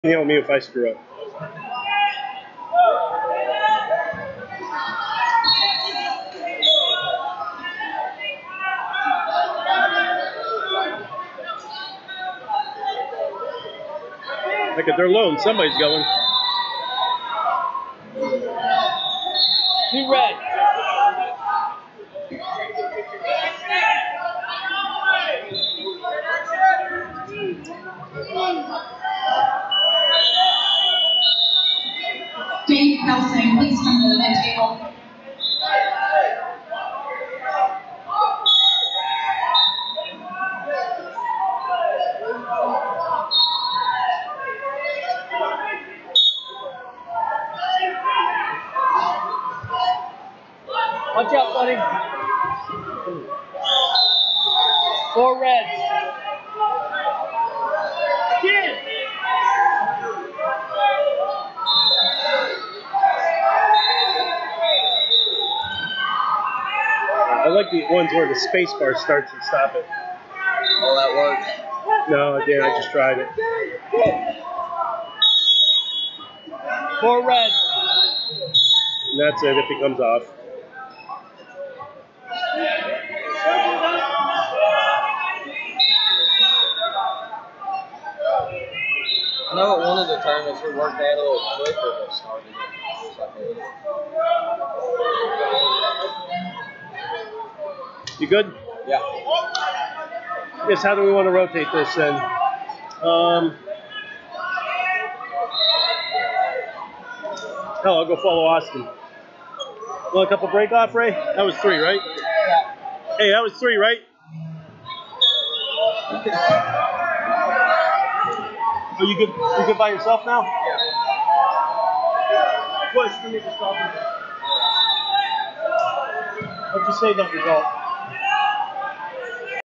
Yell at me if I screw up. Look at their loan. Somebody's going. 2 red. Dave Helsing, please come to the mid table. Watch out, buddy. 4 red. I like the ones where the space bar starts and stop it. Oh, that works. No, again, I just tried it. 4 red. And that's it if it comes off. I know at one of the tournaments we worked out a little quicker than started it. You good? Yeah. Yes, how do we want to rotate this then? Hell, I'll go follow Austin. Want a couple break off, Ray? That was 3, right? Yeah. Hey, that was 3, right? Are you good? You good by yourself now? Yeah. Push for me to stop. What'd you say that result?